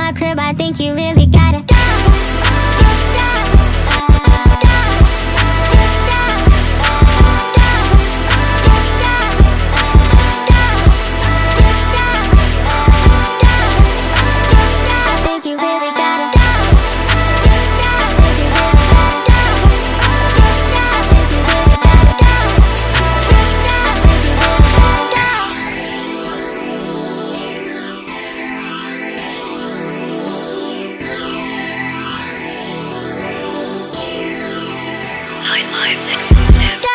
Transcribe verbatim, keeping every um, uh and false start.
my crib, I think you really gotta go. Just go. Nine Lives Exclusive.